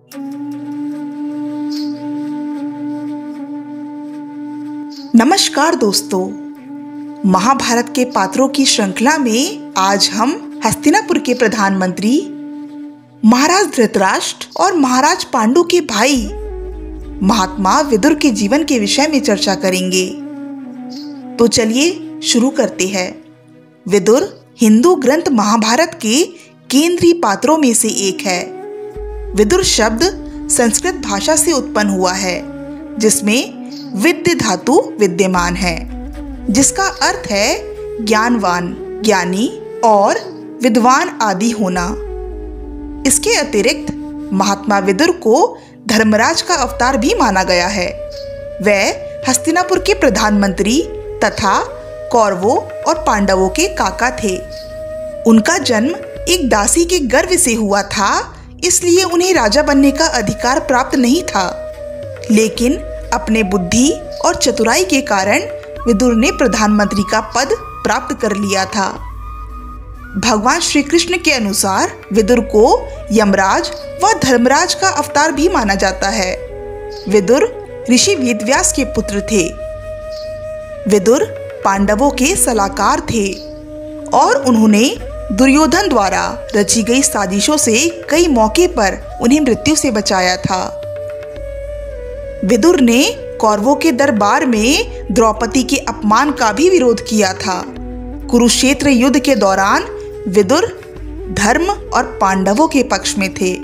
नमस्कार दोस्तों, महाभारत के पात्रों की श्रृंखला में आज हम हस्तिनापुर के प्रधानमंत्री महाराज धृतराष्ट्र और महाराज पांडु के भाई महात्मा विदुर के जीवन के विषय में चर्चा करेंगे। तो चलिए शुरू करते हैं। विदुर हिंदू ग्रंथ महाभारत के केंद्रीय पात्रों में से एक है। विदुर शब्द संस्कृत भाषा से उत्पन्न हुआ है, जिसमें विद्य धातु विद्यमान है, जिसका अर्थ है ज्ञानवान, ज्ञानी और विद्वान आदि होना। इसके अतिरिक्त महात्मा विदुर को धर्मराज का अवतार भी माना गया है। वह हस्तिनापुर के प्रधानमंत्री तथा कौरवों और पांडवों के काका थे। उनका जन्म एक दासी के गर्भ से हुआ था, इसलिए उन्हें राजा बनने का अधिकार प्राप्त नहीं था। लेकिन अपने बुद्धि और चतुराई के कारण विदुर ने प्रधानमंत्री का पद प्राप्त कर लिया था। भगवान श्री कृष्ण के अनुसार विदुर को यमराज व धर्मराज का अवतार भी माना जाता है। विदुर ऋषि वेदव्यास के पुत्र थे। विदुर पांडवों के सलाहकार थे और उन्होंने दुर्योधन द्वारा रची गई साजिशों से कई मौके पर उन्हें मृत्यु से बचाया था। विदुर ने कौरवों के दरबार में द्रौपदी के अपमान का भी विरोध किया था। कुरुक्षेत्र युद्ध के दौरान विदुर धर्म और पांडवों के पक्ष में थे।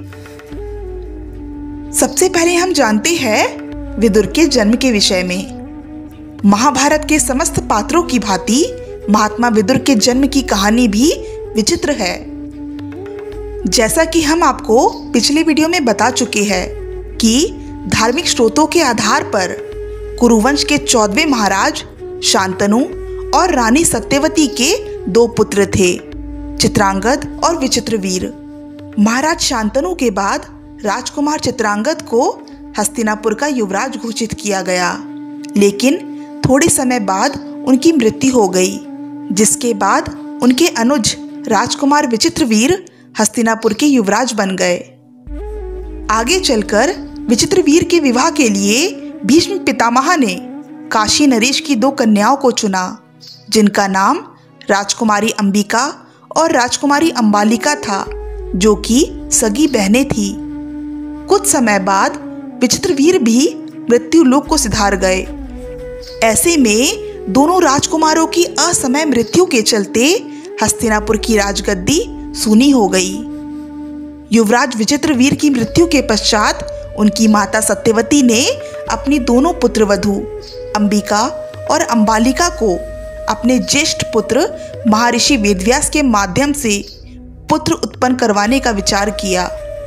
सबसे पहले हम जानते हैं विदुर के जन्म के विषय में। महाभारत के समस्त पात्रों की भांति महात्मा विदुर के जन्म की कहानी भी विचित्र है। जैसा कि हम आपको पिछले वीडियो में बता चुके हैं कि धार्मिक स्रोतों के आधार पर कुरुवंश के 14वें महाराज शांतनु और रानी सत्यवती के 2 पुत्र थे, चित्रांगद और विचित्रवीर। महाराज शांतनु के बाद राजकुमार चित्रांगद को हस्तिनापुर का युवराज घोषित किया गया, लेकिन थोड़े समय बाद उनकी मृत्यु हो गई, जिसके बाद उनके अनुज राजकुमार विचित्रवीर हस्तिनापुर के युवराज बन गए। आगे चलकर विचित्रवीर के विवाह के लिए भीष्म पितामह ने काशी नरेश की 2 कन्याओं को चुना, जिनका नाम राजकुमारी अंबिका और राजकुमारी अंबालिका था, जो कि सगी बहनें थी। कुछ समय बाद विचित्रवीर भी मृत्यु लोक को सिधार गए। ऐसे में दोनों राजकुमारों की असमय मृत्यु के चलते हस्तिनापुर की राजगद्दी सूनी हो गई। युवराज विचित्रवीर की मृत्यु के पश्चात उनकी माता सत्यवती ने अपनी दोनों पुत्रवधू अंबिका और अंबालिका को अपने ज्येष्ठ पुत्र महर्षि वेदव्यास के माध्यम से पुत्र उत्पन्न करवाने का विचार किया।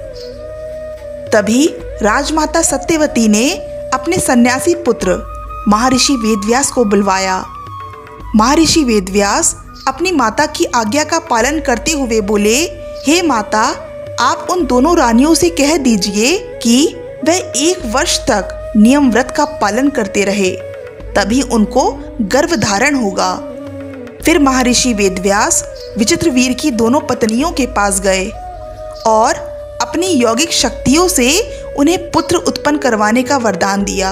तभी राजमाता सत्यवती ने अपने सन्यासी पुत्र महर्षि वेदव्यास को बुलवाया। महर्षि वेदव्यास अपनी माता की आज्ञा का पालन करते हुए बोले, हे माता, आप उन दोनों रानियों से कह दीजिए कि वह 1 वर्ष तक नियम व्रत का पालन करते रहे, तभी उनको गर्भ धारण होगा। फिर महर्षि वेदव्यास विचित्रवीर की दोनों पत्नियों के पास गए और अपनी यौगिक शक्तियों से उन्हें पुत्र उत्पन्न करवाने का वरदान दिया।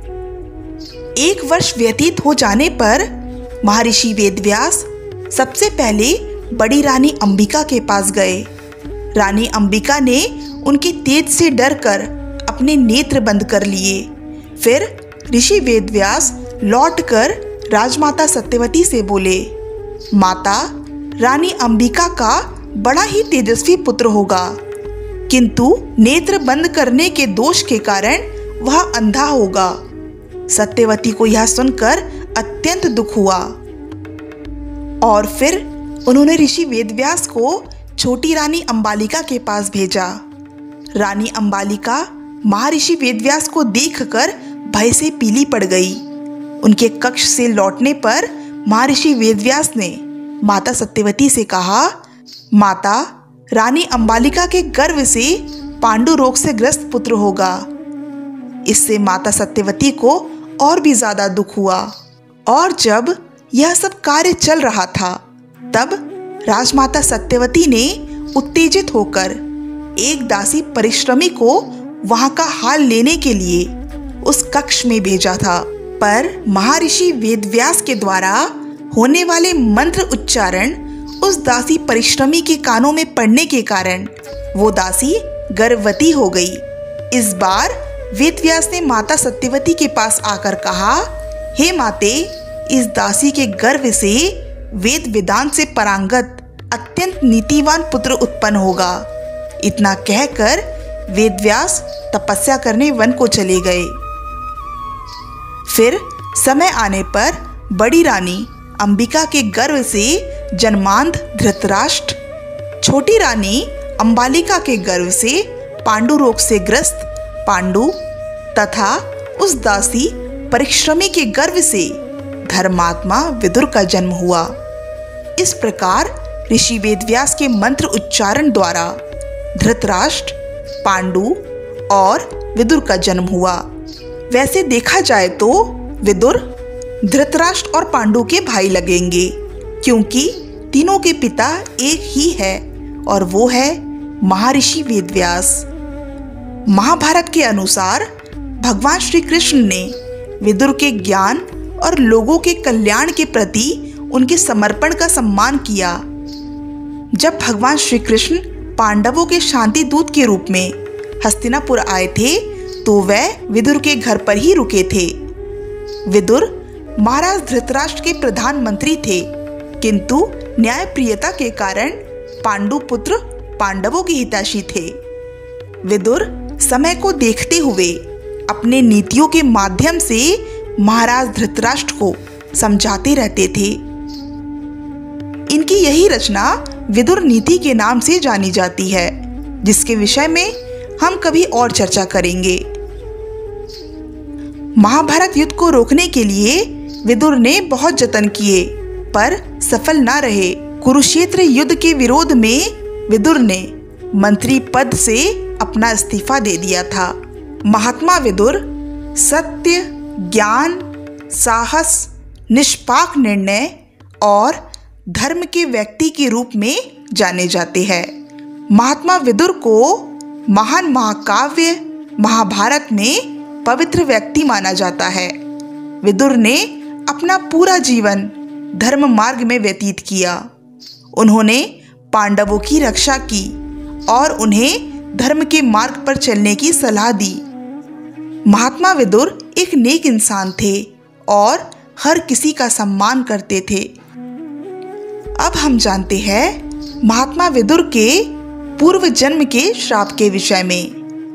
1 वर्ष व्यतीत हो जाने पर महर्षि वेदव्यास सबसे पहले बड़ी रानी अंबिका के पास गए। रानी अंबिका ने उनके तेज से डरकर अपने नेत्र बंद कर लिए। फिर ऋषि वेदव्यास लौटकर राजमाता सत्यवती से बोले, माता, रानी अंबिका का बड़ा ही तेजस्वी पुत्र होगा, किंतु नेत्र बंद करने के दोष के कारण वह अंधा होगा। सत्यवती को यह सुनकर अत्यंत दुख हुआ और फिर उन्होंने ऋषि वेदव्यास को छोटी रानी अंबालिका के पास भेजा। रानी अंबालिका महर्षि वेदव्यास को देखकर भय से पीली पड़ गई। उनके कक्ष से लौटने पर महर्षि वेदव्यास ने माता सत्यवती से कहा, माता, रानी अंबालिका के गर्भ से पांडु रोग से ग्रस्त पुत्र होगा। इससे माता सत्यवती को और भी ज्यादा दुख हुआ और जब यह सब कार्य चल रहा था तब राजमाता सत्यवती ने उत्तेजित होकर एक दासी परिश्रमी को वहां का हाल लेने के लिए उस कक्ष में भेजा था। पर महर्षि वेदव्यास के द्वारा होने वाले मंत्र उच्चारण उस दासी परिश्रमी के कानों में पड़ने के कारण वो दासी गर्भवती हो गई। इस बार वेदव्यास ने माता सत्यवती के पास आकर कहा, हे माते, इस दासी के गर्भ से वेद वेदांत से परांगत अत्यंत नीतिवान पुत्र उत्पन्न होगा। इतना कहकर वेदव्यास तपस्या करने वन को चले गए। फिर समय आने पर बड़ी रानी अंबिका के गर्भ से जन्मांध धृतराष्ट्र, छोटी रानी अंबालिका के गर्भ से पांडु रोग से ग्रस्त पांडु तथा उस दासी परिश्रमी के गर्भ से धर्मात्मा विदुर का जन्म हुआ। इस प्रकार ऋषि वेदव्यास के मंत्र उच्चारण द्वारा धृतराष्ट्र, पांडु और विदुर का जन्म हुआ। वैसे देखा जाए तो विदुर धृतराष्ट्र और पांडु के भाई लगेंगे, क्योंकि तीनों के पिता एक ही है और वो है महर्षि वेदव्यास। महाभारत के अनुसार भगवान श्री कृष्ण ने विदुर के ज्ञान और लोगों के कल्याण के प्रति उनके समर्पण का सम्मान किया। जब भगवान श्री कृष्ण पांडवों के शांति दूत के रूप में हस्तिनापुर आए थे तो वह विदुर के घर पर ही रुके थे। विदुर महाराज धृतराष्ट्र के प्रधानमंत्री थे, किंतु न्यायप्रियता के कारण पांडु पुत्र पांडवों के हितैषी थे। विदुर समय को देखते हुए अपने नीतियों के माध्यम से महाराज धृतराष्ट्र को समझाते रहते थे। इनकी यही रचना विदुर नीति के नाम से जानी जाती है, जिसके विषय में हम कभी और चर्चा करेंगे। महाभारत युद्ध को रोकने के लिए विदुर ने बहुत जतन किए, पर सफल न रहे। कुरुक्षेत्र युद्ध के विरोध में विदुर ने मंत्री पद से अपना इस्तीफा दे दिया था। महात्मा विदुर सत्य, ज्ञान, साहस, निष्पाक निर्णय और धर्म के व्यक्ति के रूप में जाने जाते हैं। महात्मा विदुर को महान महाकाव्य महाभारत में पवित्र व्यक्ति माना जाता है। विदुर ने अपना पूरा जीवन धर्म मार्ग में व्यतीत किया। उन्होंने पांडवों की रक्षा की और उन्हें धर्म के मार्ग पर चलने की सलाह दी। महात्मा विदुर एक नेक इंसान थे और हर किसी का सम्मान करते थे। अब हम जानते हैं महात्मा विदुर के पूर्व जन्म के श्राप के विषय में।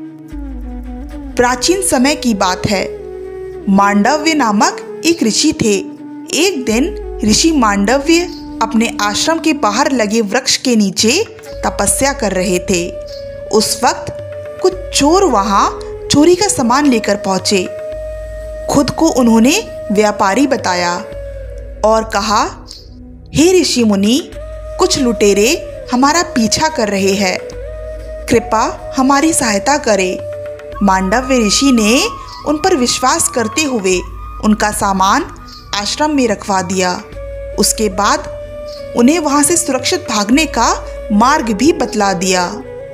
प्राचीन समय की बात है। मांडव्य नामक एक ऋषि थे। एक दिन ऋषि मांडव्य अपने आश्रम के बाहर लगे वृक्ष के नीचे तपस्या कर रहे थे। उस वक्त कुछ चोर वहां चोरी का सामान लेकर पहुंचे। खुद को उन्होंने व्यापारी बताया और कहा, हे ऋषि मुनि, कुछ लुटेरे हमारा पीछा कर रहे हैं, कृपा हमारी सहायता करें। मांडव्य ऋषि ने उन पर विश्वास करते हुए उनका सामान आश्रम में रखवा दिया। उसके बाद उन्हें वहां से सुरक्षित भागने का मार्ग भी बतला दिया।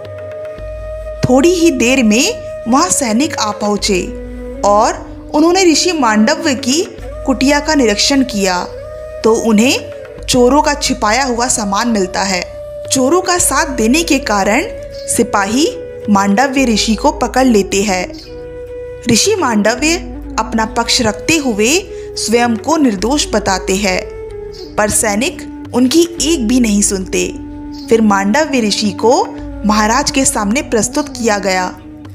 थोड़ी ही देर में वहां सैनिक आ पहुंचे और उन्होंने ऋषि मांडव्य की कुटिया का निरीक्षण किया तो उन्हें चोरों का छिपाया हुआ सामान मिलता है। चोरों का साथ देने के कारण सिपाही मांडव्य ऋषि को पकड़ लेते हैं। ऋषि मांडव्य अपना पक्ष रखते हुए स्वयं को निर्दोष बताते हैं, पर सैनिक उनकी एक भी नहीं सुनते। फिर मांडव्य ऋषि को महाराज के सामने प्रस्तुत किया गया।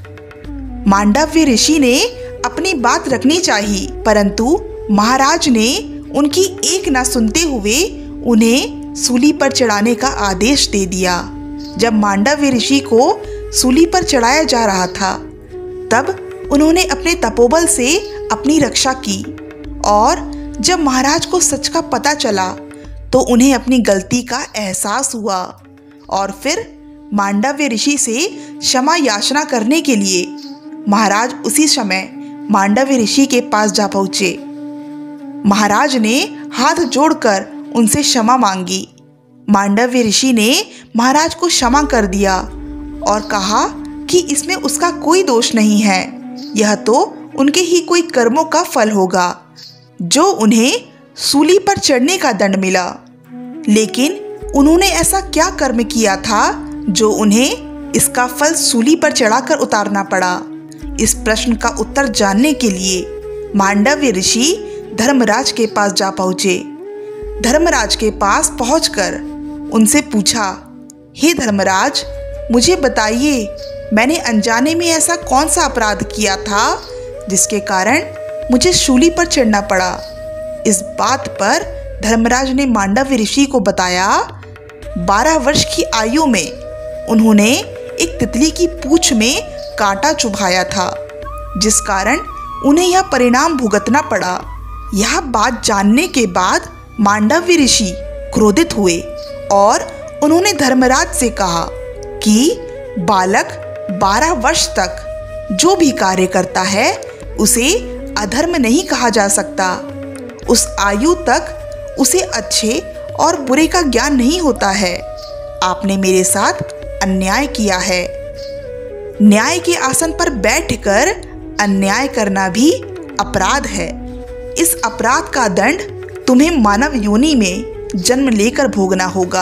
मांडव्य ऋषि ने अपनी बात रखनी चाहिए, परंतु महाराज ने उनकी एक ना सुनते हुए उन्हें सूली पर चढ़ाने का आदेश दे दिया। जब मांडव्य ऋषि को सूली पर चढ़ाया जा रहा था, तब उन्होंने अपने तपोबल से अपनी रक्षा की और जब महाराज को सच का पता चला तो उन्हें अपनी गलती का एहसास हुआ और फिर मांडव्य ऋषि से क्षमा याचना करने के लिए महाराज उसी समय मांडव्य ऋषि के पास जा पहुंचे। महाराज ने हाथ जोड़कर उनसे क्षमा मांगी। मांडव्य ऋषि ने महाराज को क्षमा कर दिया और कहा कि इसमें उसका कोई दोष नहीं है, यह तो उनके ही कोई कर्मों का फल होगा जो उन्हें सूली पर चढ़ने का दंड मिला। लेकिन उन्होंने ऐसा क्या कर्म किया था जो उन्हें इसका फल सूली पर चढ़ाकर उतारना पड़ा? इस प्रश्न का उत्तर जानने के लिए मांडव्य ऋषि धर्मराज के पास जा पहुंचे। धर्मराज के पास पहुंचकर उनसे पूछा, हे धर्मराज, मुझे बताइए, मैंने अनजाने में ऐसा कौन सा अपराध किया था जिसके कारण मुझे शूली पर चढ़ना पड़ा? इस बात पर धर्मराज ने मांडव्य ऋषि को बताया, 12 वर्ष की आयु में उन्होंने एक तितली की पूंछ में कांटा चुभाया था, जिस कारण उन्हें यह परिणाम भुगतना पड़ा। यह बात जानने के बाद मांडव्य ऋषि क्रोधित हुए और उन्होंने धर्मराज से कहा कि बालक 12 वर्ष तक जो भी कार्य करता है उसे अधर्म नहीं कहा जा सकता। उस आयु तक उसे अच्छे और बुरे का ज्ञान नहीं होता है। आपने मेरे साथ अन्याय किया है। न्याय के आसन पर बैठकर अन्याय करना भी अपराध है। इस अपराध का दंड तुम्हें मानव योनि में जन्म लेकर भोगना होगा।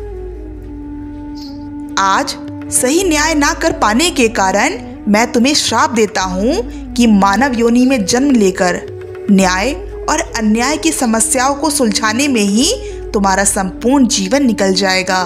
आज सही न्याय ना कर पाने के कारण मैं तुम्हें श्राप देता हूं कि मानव योनि में जन्म लेकर न्याय और अन्याय की समस्याओं को सुलझाने में ही तुम्हारा संपूर्ण जीवन निकल जाएगा।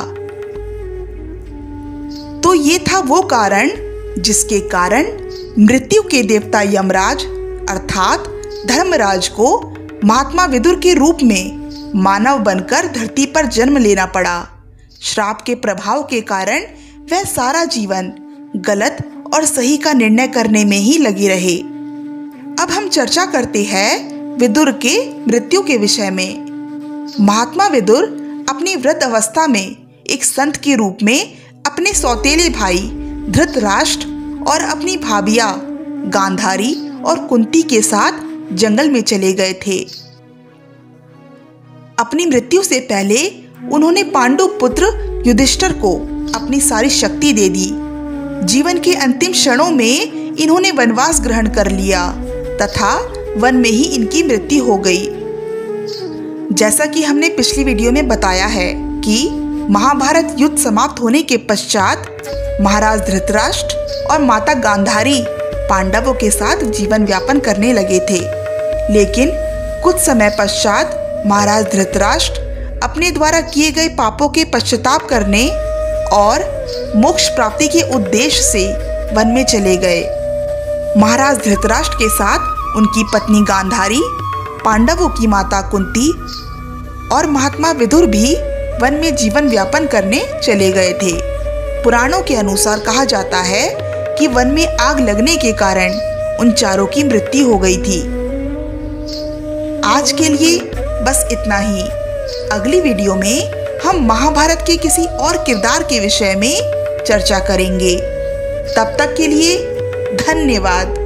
तो ये था वो कारण जिसके कारण मृत्यु के देवता यमराज अर्थात धर्मराज को महात्मा विदुर के रूप में मानव बनकर धरती पर जन्म लेना पड़ा। श्राप के प्रभाव के कारण वह सारा जीवन गलत और सही का निर्णय करने में ही लगे रहे। अब हम चर्चा करते हैं विदुर के मृत्यु के विषय में। महात्मा विदुर अपनी वृद्ध अवस्था में एक संत के रूप में अपने सौतेले भाई धृतराष्ट्र और अपनी भाभियां गांधारी और कुंती के साथ जंगल में चले गए थे। अपनी मृत्यु से पहले उन्होंने पांडु पुत्र युधिष्ठिर को अपनी सारी शक्ति दे दी। जीवन के अंतिम क्षणों में इन्होंने वनवास ग्रहण कर लिया तथा वन में ही इनकी मृत्यु हो गई। जैसा कि हमने पिछली वीडियो में बताया है कि महाभारत युद्ध समाप्त होने के पश्चात महाराज धृतराष्ट्र और माता गांधारी पांडवों के साथ जीवन यापन करने लगे थे। लेकिन कुछ समय पश्चात महाराज धृतराष्ट्र अपने द्वारा किए गए पापों के पश्चाताप करने और मोक्ष प्राप्ति के उद्देश्य से वन में चले गए। महाराज धृतराष्ट्र के साथ उनकी पत्नी गांधारी, पांडवों की माता कुंती और महात्मा विदुर भी वन में जीवन व्यापन करने चले गए थे। पुराणों के अनुसार कहा जाता है कि वन में आग लगने के कारण उन चारों की मृत्यु हो गई थी। आज के लिए बस इतना ही। अगली वीडियो में हम महाभारत के किसी और किरदार के विषय में चर्चा करेंगे। तब तक के लिए धन्यवाद।